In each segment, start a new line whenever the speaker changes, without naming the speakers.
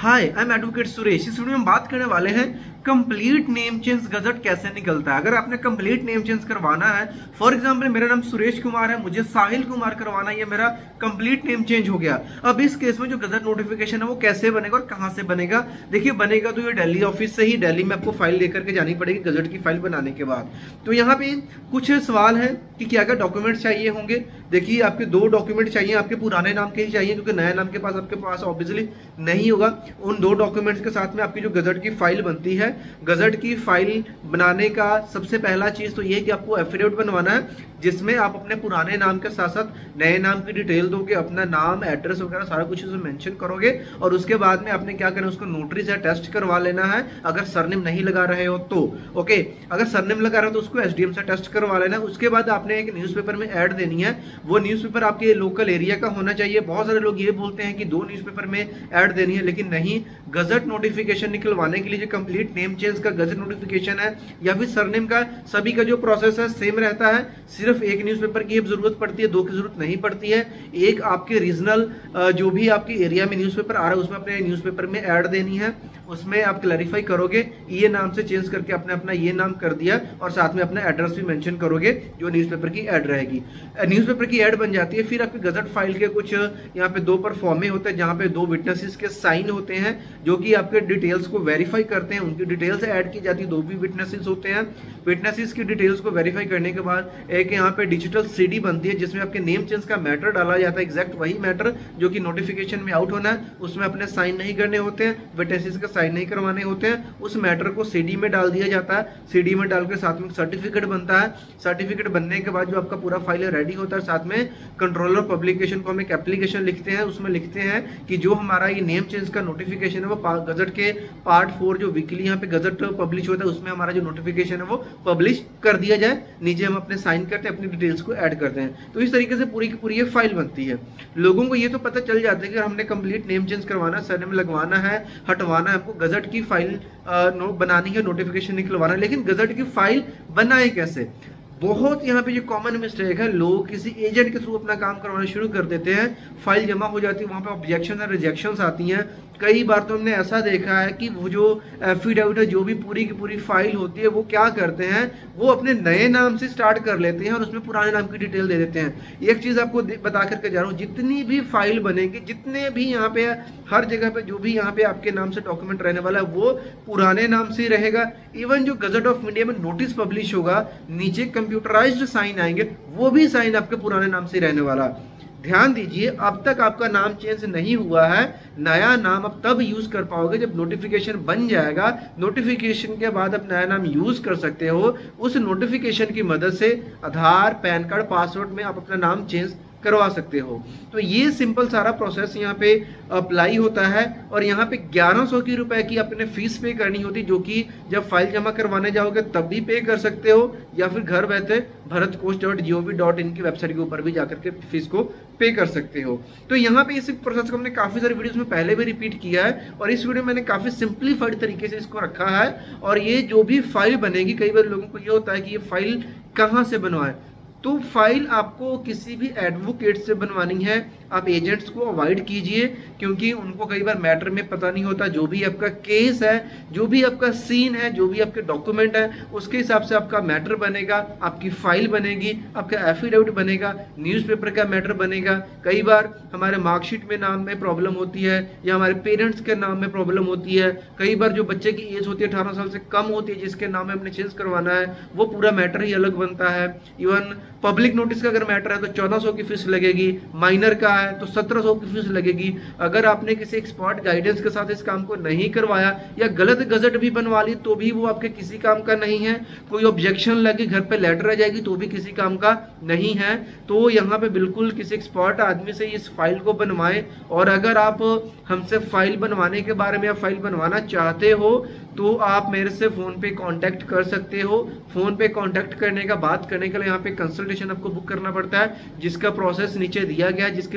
Hi, I am advocate Suresh. इस video में बात करने वाले हैं कंप्लीट नेम चेंज गजट कैसे निकलता है। अगर आपने कंप्लीट नेम चेंज करवाना है, फॉर एग्जांपल मेरा नाम सुरेश कुमार है, मुझे साहिल कुमार करवाना है, ये मेरा कंप्लीट नेम चेंज हो गया। अब इस केस में जो गजट नोटिफिकेशन है वो कैसे बनेगा और कहां से बनेगा? देखिए, बनेगा तो ये दिल्ली ऑफिस से ही, दिल्ली में आपको फाइल लेकर के जानी पड़ेगी गजट की फाइल बनाने के बाद। तो यहाँ पे कुछ सवाल है कि क्या क्या डॉक्यूमेंट चाहिए होंगे। देखिए, आपके दो डॉक्यूमेंट चाहिए, आपके पुराने नाम के ही चाहिए क्योंकि नया नाम के पास आपके पास ऑब्वियसली नहीं होगा। उन दो डॉक्यूमेंट्स के साथ में आपकी जो गजट की फाइल बनती है, गजट की फाइल बनाने का सबसे पहला चीज तो ये कि आपको एफिडेविट बनवाना है जिसमें आप अपने पुराने नाम के साथ साथ नए नाम की डिटेल दोगे, अपना नाम, एड्रेस वगैरह सारा कुछ उसमें मेंशन करोगे। और उसके बाद में आपने क्या करना है, उसको नोटरी से टेस्ट करवा लेना है अगर सरनेम नहीं लगा रहे हो तो। ओके, अगर सरनेम लगा रहे हो तो उसको एसडीएम से टेस्ट करवा लेना है। उसके बाद आपने एक न्यूज़पेपर में ऐड देनी है, वो न्यूज़पेपर आपके लोकल एरिया का होना चाहिए। बहुत सारे लोग ये बोलते हैं कि 2 न्यूज़पेपर में ऐड देनी है, लेकिन नहीं। गजट नोटिफिकेशन निकलवाने के लिए जो कंप्लीट नेम चेंज का गजट नोटिफिकेशन है या फिर सरनेम का, सभी का जो प्रोसेस है सेम रहता है। सिर्फ एक न्यूज़पेपर की जरूरत पड़ती है, 2 की जरूरत नहीं पड़ती है। एक आपके रीजनल जो भी आपके एरिया में न्यूज़पेपर आ रहा है उसमें अपने न्यूज़पेपर में ऐड देनी है। उसमें आप क्लैरिफाई करोगे, ये नाम से चेंज करके आपने अपना ये नाम कर दिया और साथ में अपना एड्रेस भी मेंशन करोगे जो न्यूज़पेपर की ऐड रहेगी। न्यूज़पेपर की ऐड बन जाती है। फिर आपकी गजट फाइल के कुछ यहाँ पे 2 परफॉर्मे होते हैं जहाँ पे 2 विटनेसेस के साइन होते हैं जो कि आपके डिटेल्स को वेरीफाई करते हैं। उनकी डिटेल्स ऐड की जाती है, 2 भी विटनेसेस होते हैं। विटनेसेस की डिटेल्स को वेरीफाई करने के बाद एक यहाँ पे डिजिटल सीडी बनती है जिसमें आपके नेम चेंज का मैटर डाला जाता है, एग्जैक्ट वही मैटर जो कि नोटिफिकेशन में आउट होना है। उसमें अपने साइन नहीं करने होते हैं, विटनेसेस का साइन नहीं करवाने होते हैं। उस मैटर को सीडी में डाल दिया जाता है। सीडी में डाल के साथ में सर्टिफिकेट बनता है। सर्टिफिकेट बनने के बाद जो आपका पूरा फाइल रेडी होता है, साथ में कंट्रोलर पब्लिकेशन को हम एक एप्लीकेशन लिखते हैं, उसमें लिखते हैं कि जो हमारा ये नेम चेंज का नोटिफिकेशन है वो गजट के पार्ट 4 जो वीकली यहाँ पे गजट पब्लिश होता है उसमें हमारा जो नोटिफिकेशन है वो पब्लिश कर दिया जाए। नीचे हम अपने साइन करते हैं, अपनी डिटेल्स को ऐड करते हैं। तो इस तरीके से पूरी की पूरी ये फाइल बनती है। लोगों को ये तो पता चल जाता है कि हमने कंप्लीट नेम चेंज करवाना, सरनेम लगवाना है, हटवाना है, हमको गजट की फाइल बनानी है, नोटिफिकेशन निकलवाना है। लेकिन गजट की फाइल बनाए कैसे? बहुत यहाँ पे जो कॉमन मिस्टेक है, लोग किसी एजेंट के थ्रू अपना काम करवाना शुरू कर देते हैं। फाइल जमा हो जाती है, वहां पे ऑब्जेक्शन और रिजेक्शंस आती हैं। कई बार तो हमने ऐसा देखा है कि वो जो एफिडेविट है, जो भी पूरी की पूरी फाइल होती है, वो क्या करते हैं, वो अपने नए नाम से स्टार्ट कर लेते हैं और उसमें पुराने नाम की डिटेल दे देते हैं। एक चीज आपको बता करके जा रहा हूँ, जितनी भी फाइल बनेगी, जितने भी यहाँ पे हर जगह पे जो भी यहाँ पे आपके नाम से डॉक्यूमेंट रहने वाला है वो पुराने नाम से ही रहेगा। इवन जो गजट ऑफ इंडिया में नोटिस पब्लिश होगा, नीचे कंप्यूटराइज्ड साइन आएंगे, वो भी साइन आपके पुराने नाम से रहने वाला। ध्यान दीजिए, अब तक आपका नाम चेंज नहीं हुआ है। नया नाम आप तब यूज कर पाओगे जब नोटिफिकेशन बन जाएगा। नोटिफिकेशन के बाद आप नया नाम यूज कर सकते हो। उस नोटिफिकेशन की मदद से आधार, पैन कार्ड, पासवर्ड में आप अपना नाम चेंज करवा सकते हो। तो ये सिंपल सारा प्रोसेस यहाँ पे अप्लाई होता है। और यहाँ पे 1100 रुपए की अपने फीस पे करनी होती, जो कि जब फाइल जमा करवाने जाओगे तब भी पे कर सकते हो, या फिर घर बैठे bharatkosh.gov.in की वेबसाइट के ऊपर भी जाकर के फीस को पे कर सकते हो। तो यहाँ पे इस प्रोसेस को हमने काफी सारी वीडियोस में पहले भी रिपीट किया है और इस वीडियो में मैंने काफी सिंप्लीफाइड तरीके से इसको रखा है। और ये जो भी फाइल बनेगी, कई बार लोगों को ये होता है कि ये फाइल कहाँ से बनवाएं, तो फाइल आपको किसी भी एडवोकेट से बनवानी है। आप एजेंट्स को अवॉइड कीजिए क्योंकि उनको कई बार मैटर में पता नहीं होता। जो भी आपका केस है, जो भी आपका सीन है, जो भी आपके डॉक्यूमेंट है, उसके हिसाब से आपका मैटर बनेगा, आपकी फाइल बनेगी, आपका एफिडेविट बनेगा, न्यूज़पेपर का मैटर बनेगा। कई बार हमारे मार्कशीट में नाम में प्रॉब्लम होती है या हमारे पेरेंट्स के नाम में प्रॉब्लम होती है। कई बार जो बच्चे की एज होती है 18 साल से कम होती है, जिसके नाम में हमने चेंज करवाना है, वो पूरा मैटर ही अलग बनता है। इवन पब्लिक नोटिस का अगर मैटर है तो 1400 की फीस लगेगी, माइनर का है तो 1700 की फीस लगेगी। अगर आपने किसी एक्सपर्ट गाइडेंस के साथ इस काम को नहीं करवाया या गलत गजट भी बनवा ली तो भी वो आपके किसी काम का नहीं है। कोई ऑब्जेक्शन लगे, घर पे लेटर आ जाएगी तो भी किसी काम का नहीं है। तो यहाँ पे बिल्कुल किसी एक्सपर्ट आदमी से इस फाइल को बनवाएं। और अगर आप हमसे फाइल बनवाने के बारे में या फाइल बनवाना चाहते हो तो आप मेरे से फोन पे कांटेक्ट कर सकते हो। फोन पे कांटेक्ट करने का, बात करने के लिए यहाँ पे कंसल्टेशन आपको बुक करना पड़ता है, जिसका प्रोसेस नीचे दिया गया है, जिसके लिए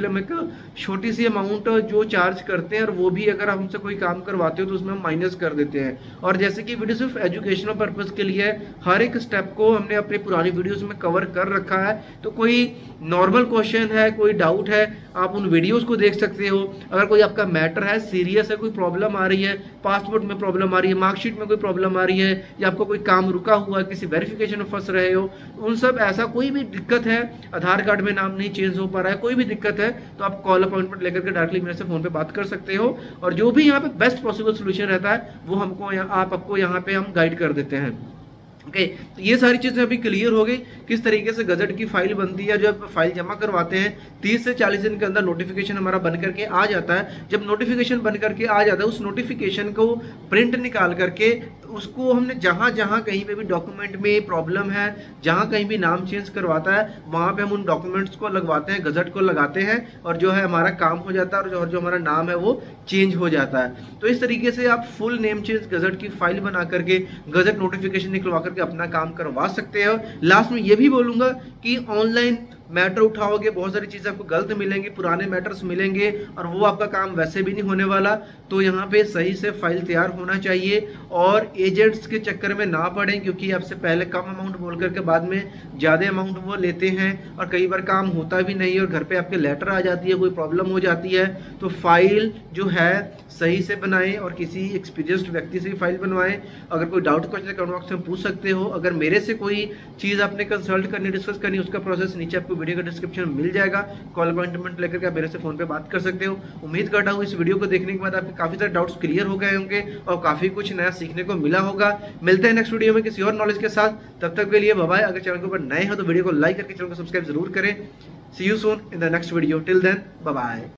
हम एक छोटी सी अमाउंट जो चार्ज करते हैं और वो भी अगर हमसे कोई काम करवाते हो तो उसमें हम माइनस कर देते हैं। और जैसे कि वीडियो सिर्फ एजुकेशनल पर्पज़ के लिए है, हर एक स्टेप को हमने अपनी पुरानी वीडियोस में कवर कर रखा है। तो कोई नॉर्मल क्वेश्चन है, कोई डाउट है, आप उन वीडियोस को देख सकते हो। अगर कोई आपका मैटर है, सीरियस है, कोई प्रॉब्लम आ रही है, पासपोर्ट में प्रॉब्लम आ रही है, मार्कशीट में कोई प्रॉब्लम आ रही है, या आपको कोई काम रुका हुआ है, किसी वेरिफिकेशन में फंस रहे हो, उन सब ऐसा कोई भी दिक्कत है, आधार कार्ड में नाम नहीं चेंज हो पा रहा है, कोई भी दिक्कत है, तो आप कॉल अपॉइंटमेंट लेकर के डायरेक्टली मेरे से फोन पे बात कर सकते हो। और जो भी यहाँ पे बेस्ट पॉसिबल सोल्यूशन रहता है वो आपको यहाँ पे हम गाइड कर देते हैं। ओके, तो ये सारी चीजें अभी क्लियर हो गई किस तरीके से गजट की फाइल बनती है। जब फाइल जमा करवाते हैं 30 से 40 दिन के अंदर नोटिफिकेशन हमारा बन करके आ जाता है। जब नोटिफिकेशन बन करके आ जाता है, उस नोटिफिकेशन को प्रिंट निकाल करके उसको हमने जहां जहां कहीं पे भी डॉक्यूमेंट में प्रॉब्लम है, जहां कहीं भी नाम चेंज करवाता है, वहां पे हम उन डॉक्यूमेंट्स को लगवाते हैं, गजट को लगाते हैं, और जो है हमारा काम हो जाता है, और जो हमारा नाम है वो चेंज हो जाता है। तो इस तरीके से आप फुल नेम चेंज गजट की फाइल बना करके गजट नोटिफिकेशन निकलवा करके अपना काम करवा सकते हो। लास्ट में ये भी बोलूंगा कि ऑनलाइन मैटर उठाओगे, बहुत सारी चीजें आपको गलत मिलेंगी, पुराने मैटर्स मिलेंगे, और वो आपका काम वैसे भी नहीं होने वाला। तो यहाँ पे सही से फाइल तैयार होना चाहिए, और एजेंट्स के चक्कर में ना पड़े, क्योंकि आपसे पहले कम अमाउंट बोल करके बाद में ज़्यादा अमाउंट वो लेते हैं, और कई बार काम होता भी नहीं, और घर पे आपके लेटर आ जाती है, कोई प्रॉब्लम हो जाती है। तो फाइल जो है सही से बनाएं, और किसी एक्सपीरियंस्ड व्यक्ति से भी फाइल बनवाएं। अगर कोई डाउट क्वेश्चन कमेंट बॉक्स में पूछ सकते हो। अगर मेरे से कोई चीज़ आपने कंसल्ट करनी, डिस्कस करनी, उसका प्रोसेस नीचे आपको वीडियो का डिस्क्रिप्शन में मिल जाएगा। कॉल अपॉइंटमेंट लेकर के आप मेरे से फोन पे बात कर सकते हो। उम्मीद करता हूँ इस वीडियो को देखने के बाद आपके काफी सारे डाउट्स क्लियर हो गए होंगे और काफी कुछ नया सीखने को मिला होगा। मिलते हैं नेक्स्ट वीडियो में किसी और नॉलेज के साथ। तब तक के लिए बाय बाय। अगर चैनल के ऊपर नए हो तो वीडियो को लाइक करके चैनल को सब्सक्राइब जरूर करें। See you soon in the next video. Till then bye bye.